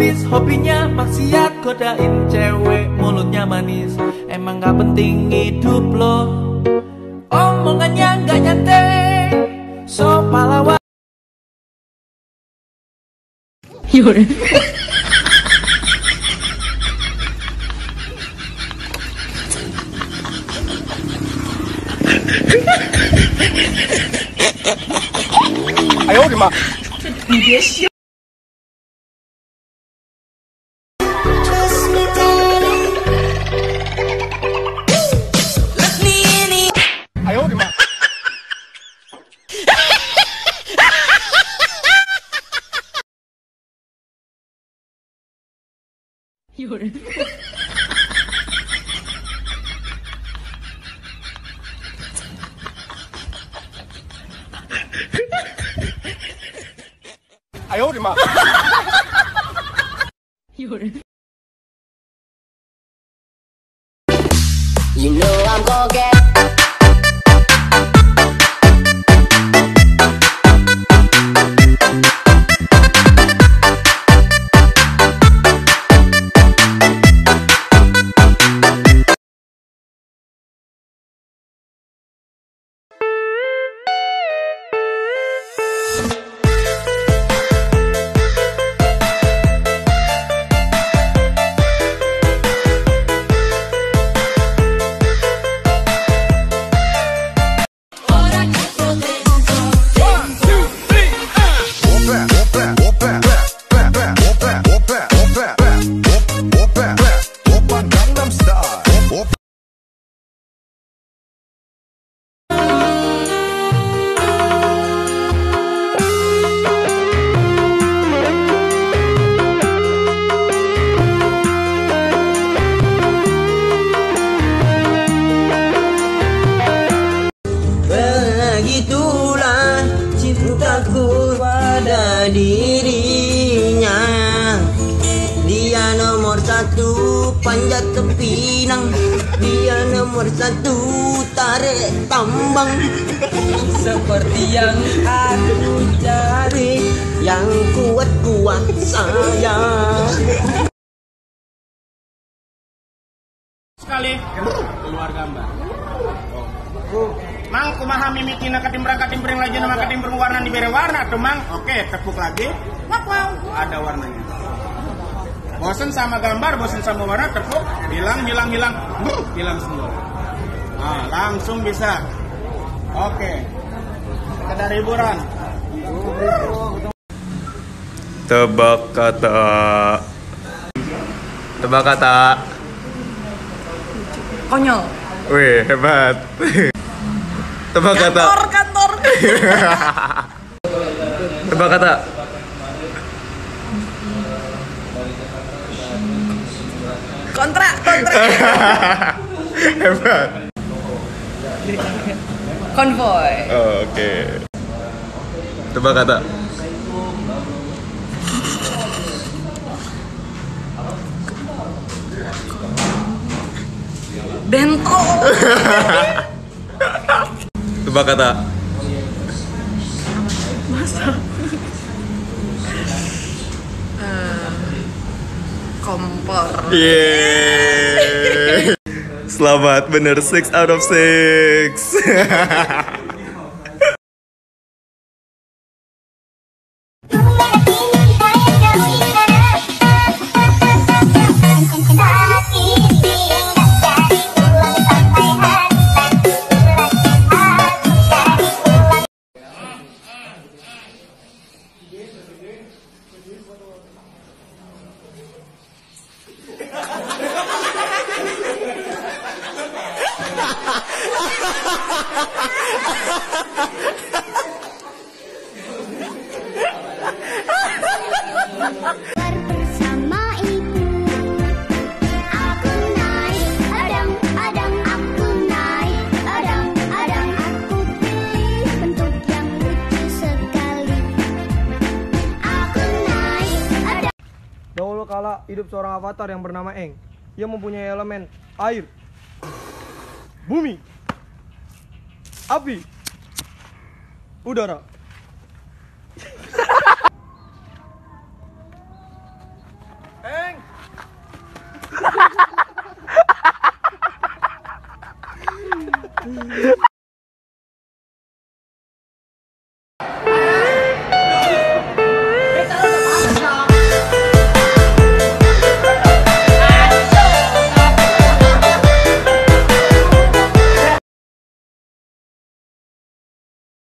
gadis, hobinya maksiat, godain cewek, mulutnya manis. Emang gak penting hidup lo, omongannya gak nyantai, so pahlawan. Yaudah. Ayo, di mak. Ayo, di mak. Yaudah. Ayo, di mak. Yaudah. You know I'm gonna get. Begitulah cintaku pada dirinya. Dia nomor satu panjat tepinang, dia nomor satu tarik tambang. Seperti yang aku cari, yang kuat-kuat saya. Sekali keluar gambar. Mang kumaha mimitina katimbang lagi nama katimbang warna diberi warna tuh mang. Oke, tepuk lagi. Ada warnanya. Bosen sama gambar, bosen sama warna, tepuk, hilang semua. Nah, langsung bisa. Oke. Sekedar hiburan. Tebak kata. Tebak kata. Konyol. Wih, hebat. Tebak kata. Kantor. Tebak kata. Kontrak. Hebat. Konvoy. Oh, oke. Tebak kata. Bentol. Tebak kata. Masa? Kompor. Yeay. Selamat, bener 6 out of 6. Bersama ibu, aku naik adang-adang, aku naik adang-adang, aku pilih bentuk yang lucu sekali. Aku naik adang. Dahulu kala hidup seorang avatar yang bernama Eng. Ia mempunyai elemen air, bumi, api, udara.